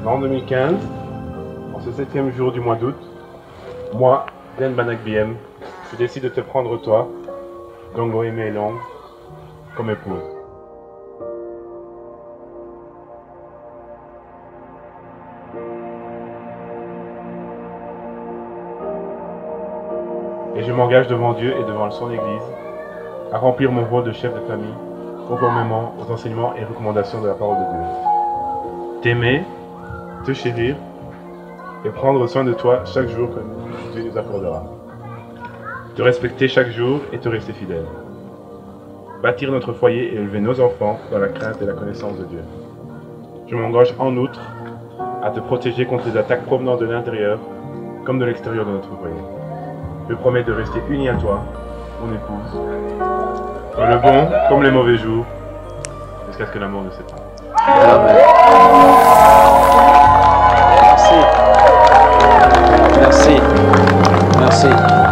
En 2015, en ce 7e jour du mois d'août, moi, Glen Banak BM, je décide de te prendre toi, Dongo Aimé Long, comme épouse. Et je m'engage devant Dieu et devant son Église à remplir mon rôle de chef de famille conformément aux enseignements et recommandations de la parole de Dieu. T'aimer, te chérir et prendre soin de toi chaque jour que Dieu nous accordera. Te respecter chaque jour et te rester fidèle. Bâtir notre foyer et élever nos enfants dans la crainte et la connaissance de Dieu. Je m'engage en outre à te protéger contre les attaques provenant de l'intérieur comme de l'extérieur de notre foyer. Je promets de rester uni à toi, mon épouse, dans le bon comme les mauvais jours, jusqu'à ce que l'amour ne sépare. Amen. Merci. Merci. Merci.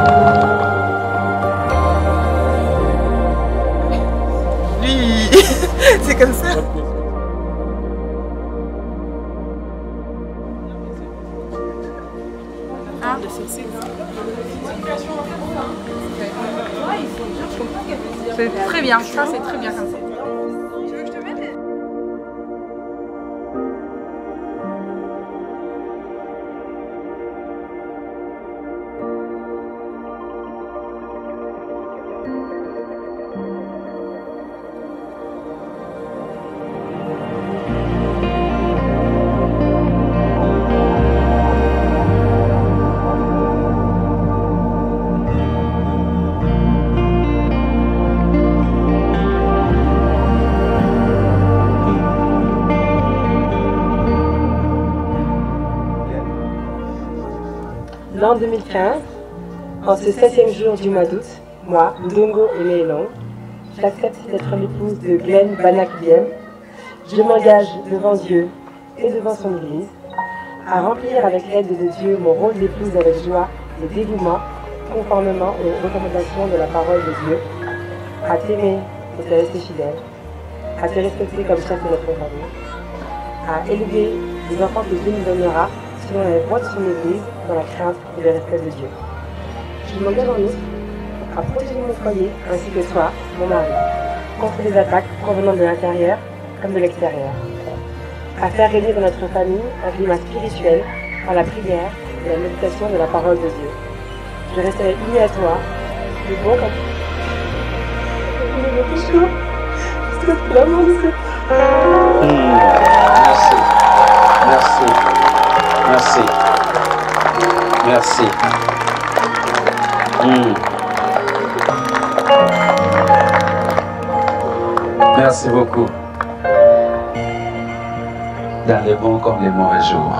Lui, c'est comme ça. Hein? C'est très bien, ça c'est très bien comme ça. Tu veux que je te mette? L'an 2015, en ce 7e jour du mois d'août, moi, Dongo Aimé Long, j'accepte d'être l'épouse de Glen Banak BM. Je m'engage devant Dieu et devant son Église à remplir avec l'aide de Dieu mon rôle d'épouse avec joie et dévouement, conformément aux recommandations de la parole de Dieu, à t'aimer et te rester fidèle, à te respecter comme chef de notre famille, à élever les enfants que Dieu nous donnera selon les voies de son Église, dans la crainte et le respect de Dieu. Je m'engage en outre à protéger mon foyer ainsi que toi, mon mari, contre les attaques provenant de l'intérieur comme de l'extérieur, à faire régner dans notre famille un climat spirituel par la prière et la méditation de la parole de Dieu. Je resterai unie à toi, le bon comme Merci. Merci. Merci. Merci beaucoup. Dans les bons comme les mauvais jours.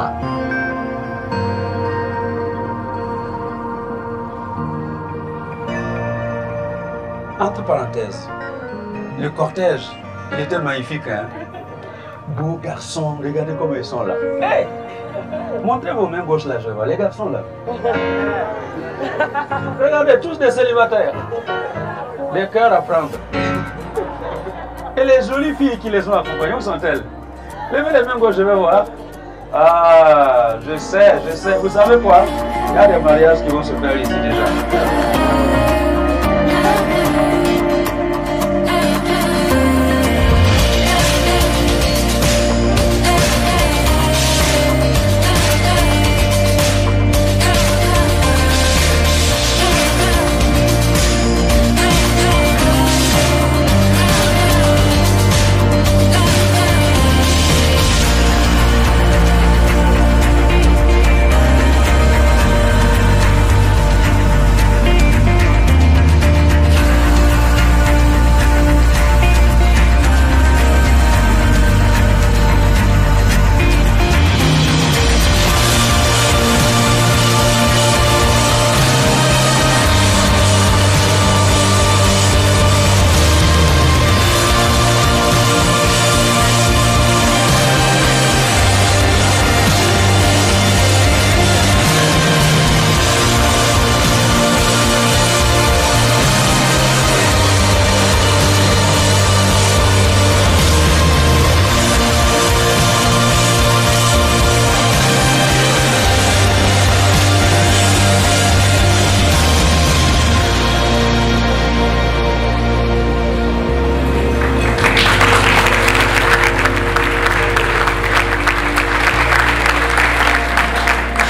Entre parenthèses, le cortège, il était magnifique, hein? Beaux garçons, regardez comment ils sont là. Hey! Montrez vos mains gauches là, je vois, les garçons là. Regardez, tous des célibataires. Des cœurs à prendre. Et les jolies filles qui les ont accompagnés, où sont-elles? Levez les mains gauches, je vais voir. Ah, je sais. Vous savez quoi? Il y a des mariages qui vont se faire ici déjà.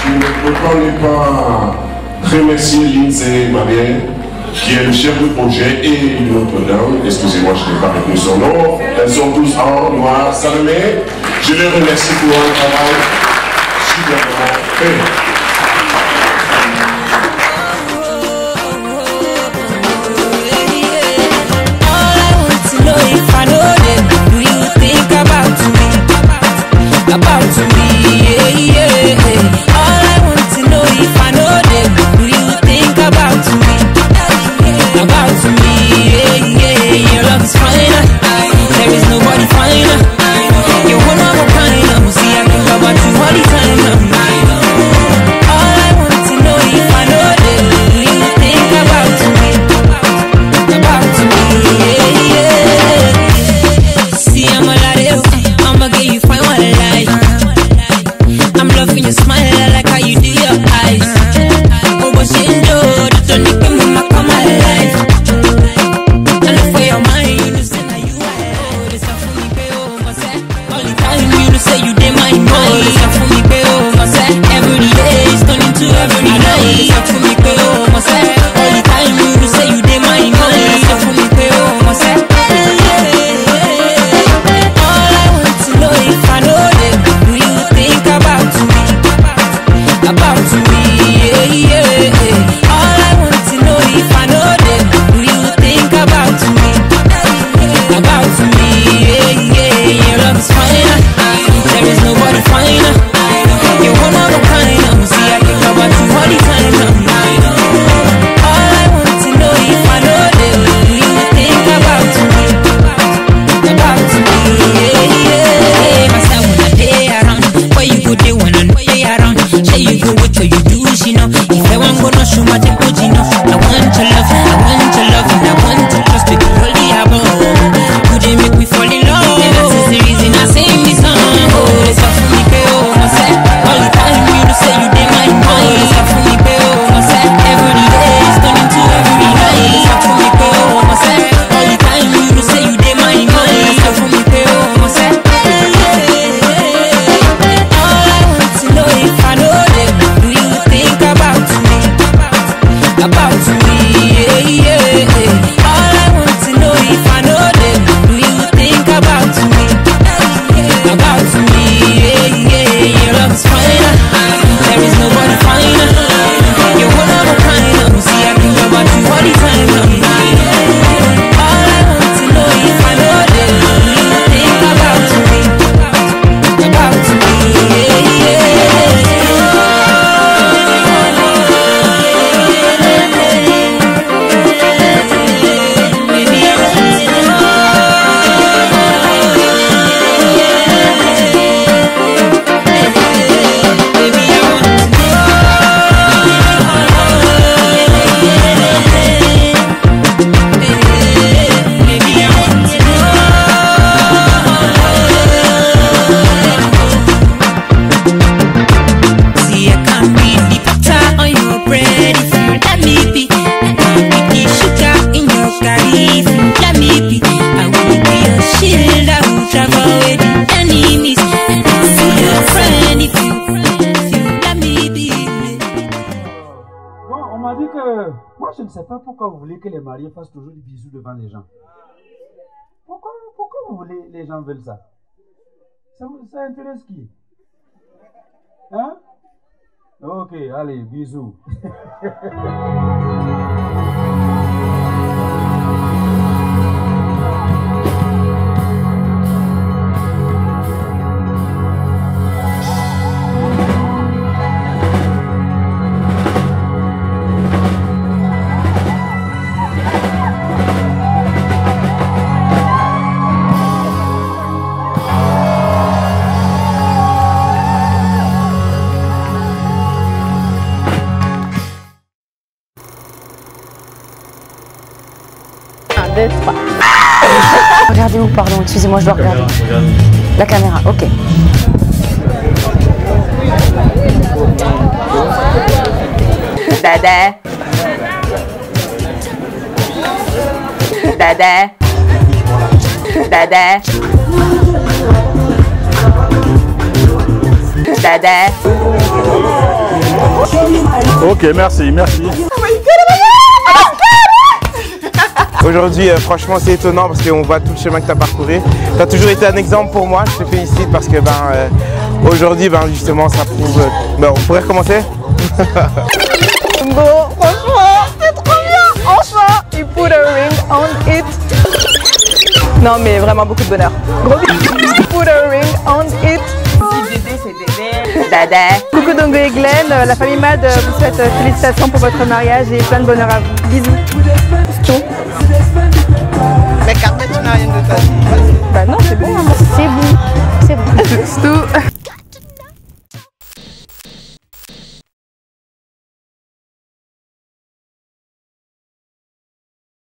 Je ne peux pas remercier Lindsay Mabien, qui est le chef de projet, et une autre dame, excusez-moi, je n'ai pas retenu son nom. Elles sont tous en noir, Salomé. Je les remercie pour un travail superbement fait. Je ne sais pas pourquoi vous voulez que les mariés fassent toujours des bisous devant les gens. Pourquoi vous voulez, les gens veulent ça? Ça intéresse qui? Hein? Ok, allez, bisous. Regardez où, pardon, excusez-moi, je dois regarder. La caméra, ok. Dada. Dada. Dada. Dada. Ok, merci. Aujourd'hui, franchement, c'est étonnant parce qu'on voit tout le chemin que tu as parcouru. Tu as toujours été un exemple pour moi, je te félicite parce que aujourd'hui, justement, ça prouve... on pourrait recommencer. Bon, franchement, c'est trop bien. Enfin, il put a ring on it. Non, mais vraiment beaucoup de bonheur. Gros bisous. Put a ring on it. Dada. Coucou Dongo et Glenn, la famille Mad vous souhaite félicitations pour votre mariage et plein de bonheur à vous. Bisous. Mais Carmen, tu n'as rien de ta vie. Bah non, c'est bon. Hein. C'est bon. C'est bon.